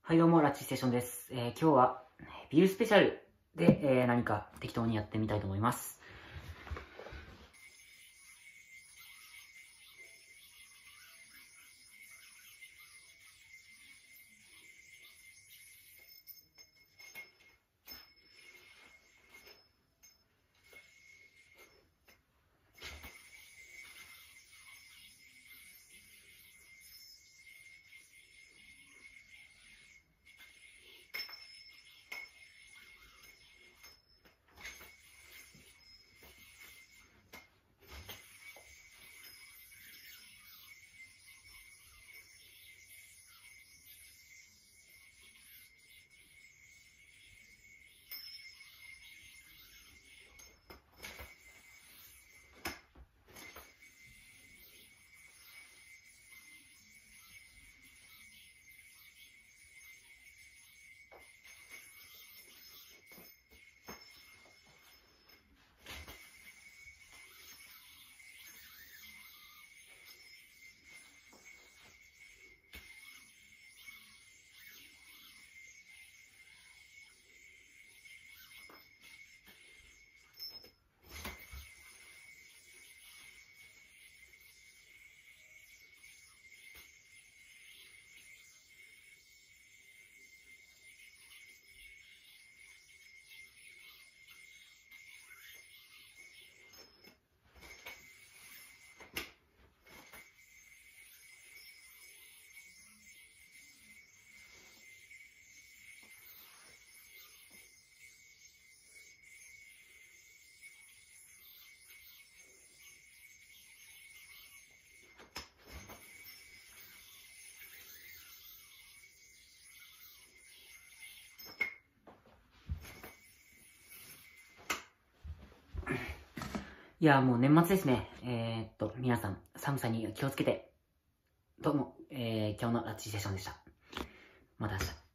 はいどうも、ラッチステーションです。今日はビールスペシャルで、何か適当にやってみたいと思います。いやもう年末ですね。皆さん寒さに気をつけて。どうも、今日のラッチステーションでした。また明日。